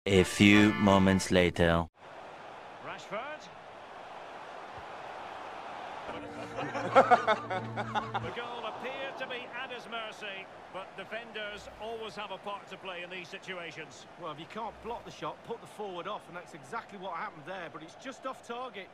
A few moments later. Rashford. The goal appeared to be at his mercy, but defenders always have a part to play in these situations. Well, if you can't block the shot, put the forward off, and that's exactly what happened there, but it's just off target.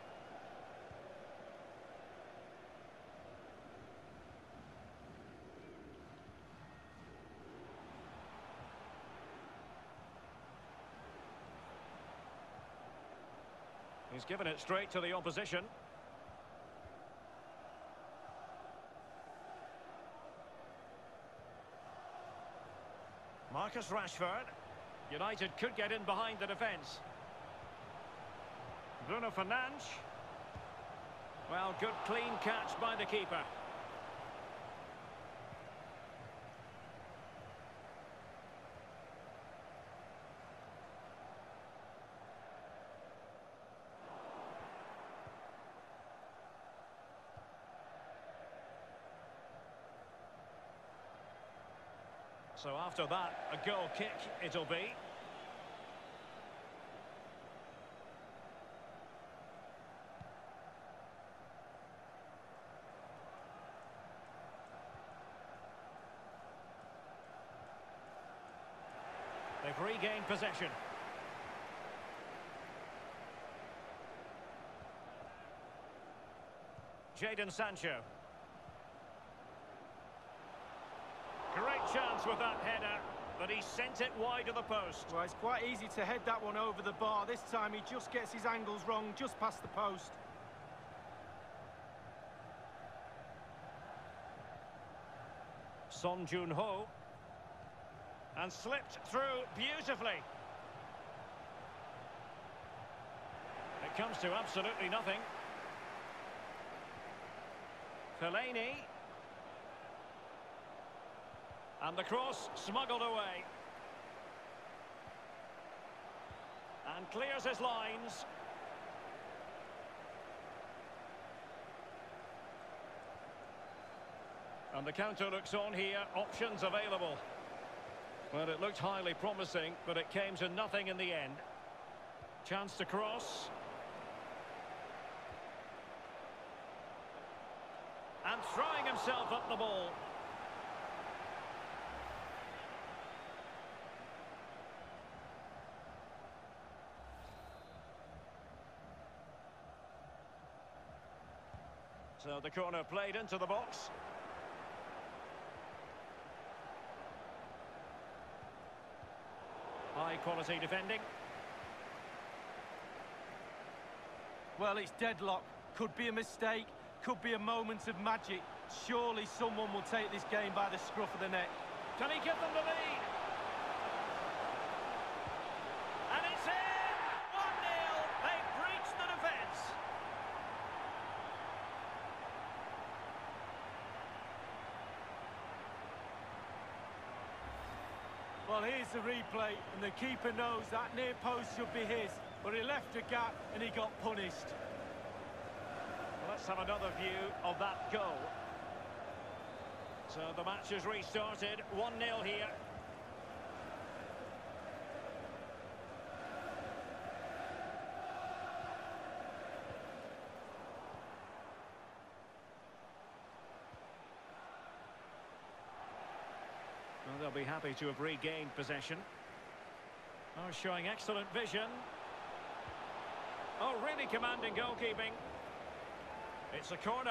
He's given it straight to the opposition. Marcus Rashford. United could get in behind the defence. Bruno Fernandes. Well, good clean catch by the keeper. So after that, a goal kick it'll be. They've regained possession. Jadon Sancho. Great chance with that header, but he sent it wide of the post. Well, it's quite easy to head that one over the bar. This time he just gets his angles wrong, just past the post. Son Joon-ho. And slipped through beautifully. It comes to absolutely nothing. Fellaini. And the cross smuggled away. And clears his lines. And the counter looks on here, options available. Well, it looked highly promising, but it came to nothing in the end. Chance to cross. And throwing himself up the ball. So the corner played into the box. High quality defending. Well, it's deadlock. Could be a mistake, could be a moment of magic. Surely someone will take this game by the scruff of the neck. Can he give them the lead? And it's in! 1-0. They've breached the defence. Well, here's the replay, and the keeper knows that near post should be his, but he left a gap and he got punished. Let's have another view of that goal. So the match has restarted, 1-0 here. Well, they'll be happy to have regained possession. Oh, showing excellent vision. Oh, really commanding goalkeeping. It's a corner.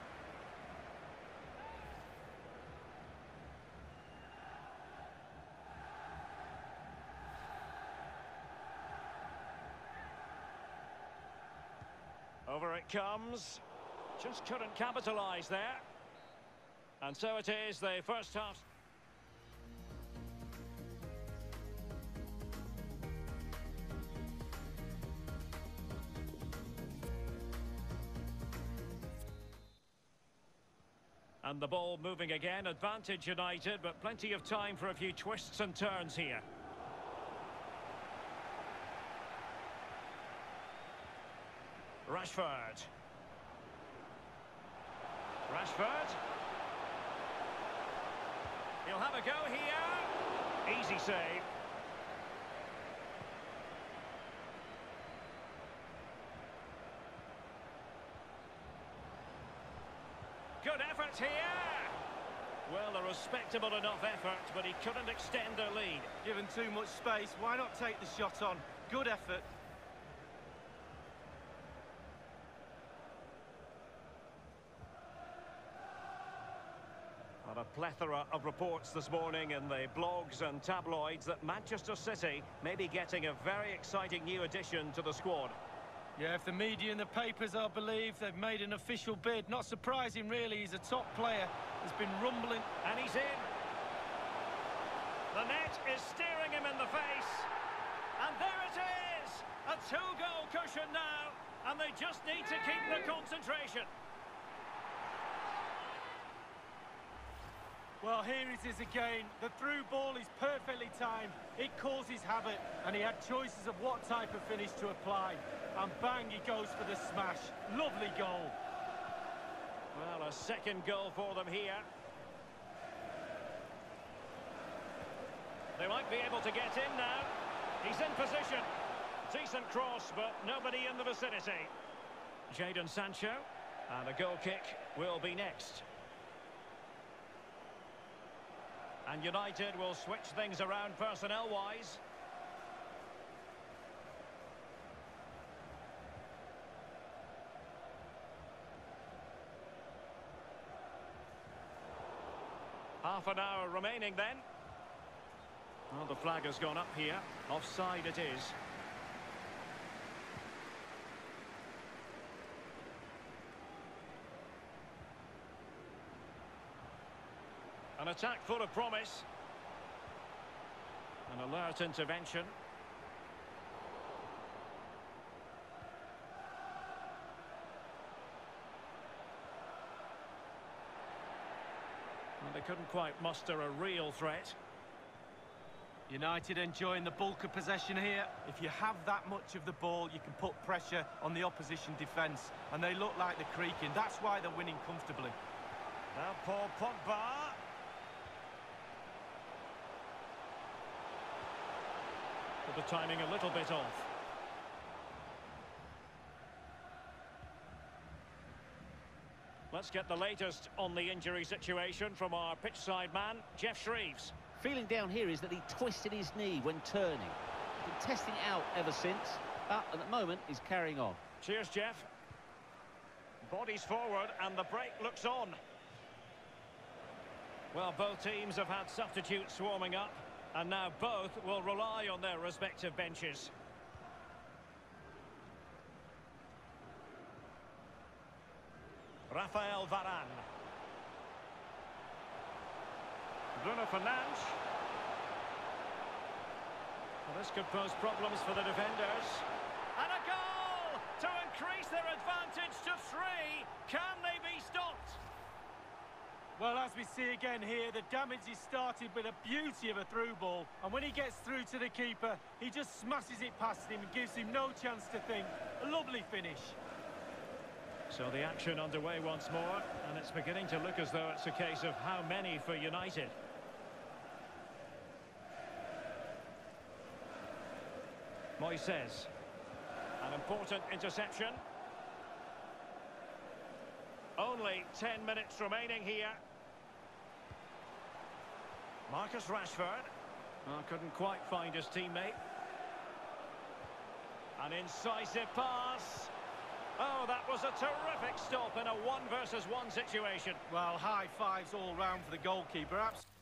Over it comes. Just couldn't capitalise there. And so it is, the first half. And the ball moving again, advantage United, but plenty of time for a few twists and turns here. Rashford. Rashford. He'll have a go here. Easy save. effort here. Well, a respectable enough effort, but he couldn't extend their lead. Given too much space, why not take the shot on? Good effort. And a plethora of reports this morning in the blogs and tabloids that Manchester City may be getting a very exciting new addition to the squad. Yeah, if the media and the papers are believed, they've made an official bid. Not surprising, really. He's a top player. There's been rumbling. And he's in. The net is staring him in the face. And there it is! A two-goal cushion now. And they just need to keep the concentration. Well, here it is again. The through ball is perfectly timed. It causes havoc, and he had choices of what type of finish to apply. And bang, he goes for the smash. Lovely goal. Well, a second goal for them here. They might be able to get in now. He's in position. Decent cross, but nobody in the vicinity. Jadon Sancho, and a goal kick will be next. And United will switch things around personnel-wise. Half an hour remaining then. Well, the flag has gone up here. Offside it is. An attack full of promise. An alert intervention. Well, they couldn't quite muster a real threat. United enjoying the bulk of possession here. If you have that much of the ball, you can put pressure on the opposition defence. And they look like they're creaking. That's why they're winning comfortably. Now Paul Pogba. But the timing a little bit off. Let's get the latest on the injury situation from our pitchside man, Jeff Shreeves. Feeling down here is that he twisted his knee when turning. Been testing it out ever since, but at the moment he's carrying on. Cheers, Jeff. Bodies forward and the break looks on. Well, both teams have had substitutes warming up, and now both will rely on their respective benches. Rafael Varane. Bruno Fernandes. Well, this could pose problems for the defenders. And a goal to increase their advantage to 3. Can they be stopped? Well, as we see again here, the damage is started with a beauty of a through ball. And when he gets through to the keeper, he just smashes it past him and gives him no chance to think. A lovely finish. So the action underway once more, and it's beginning to look as though it's a case of how many for United. Moises. An important interception. Only 10 minutes remaining here. Marcus Rashford. Well, couldn't quite find his teammate. An incisive pass. Oh, that was a terrific stop in a 1-versus-1 situation. Well, high fives all round for the goalkeeper.